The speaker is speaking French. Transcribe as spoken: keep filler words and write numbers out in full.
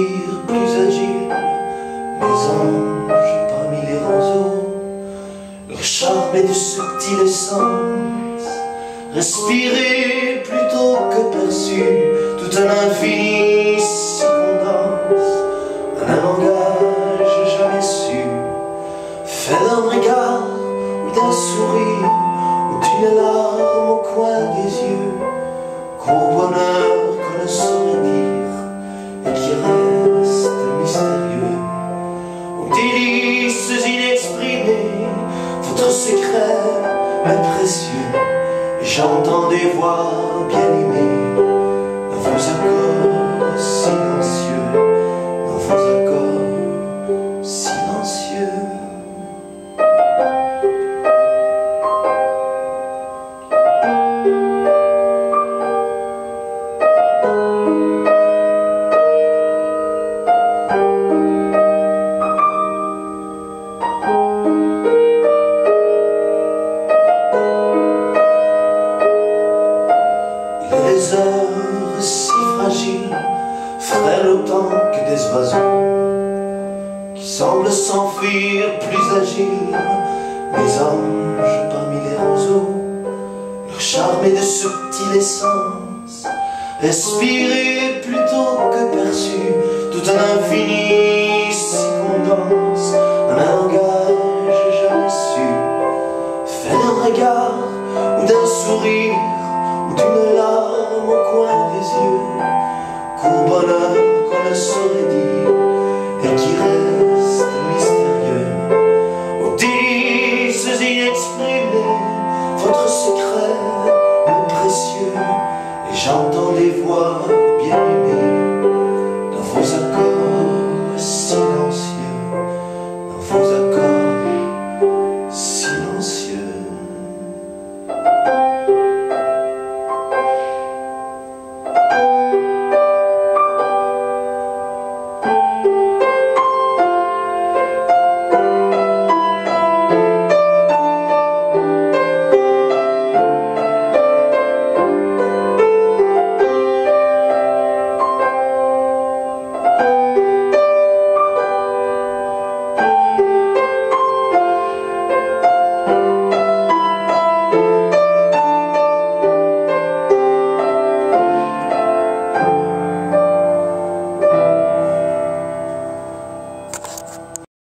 s'enfuir plus agiles, mes anges parmi les roseaux, leur charme est de subtile essence, respirer plutôt que perçu, tout un infini s'y condense, un langage jamais su, fait d'un regard ou d'un sourire, ou d'une larme au coin des yeux, court bonheur qu'on ne saurait dire et qui reste mystérieux. Aux délices inexprimées, votre secret est précieux, et j'entends des voix bien aimées dans vos accords silencieux, dans vos accords silencieux. Les heures si fragiles, frêles autant que des oiseaux, qui semblent s'enfuir plus agiles, mes anges parmi les roseaux, leur charme est de subtile essence, respirer plutôt que perçu, tout un infini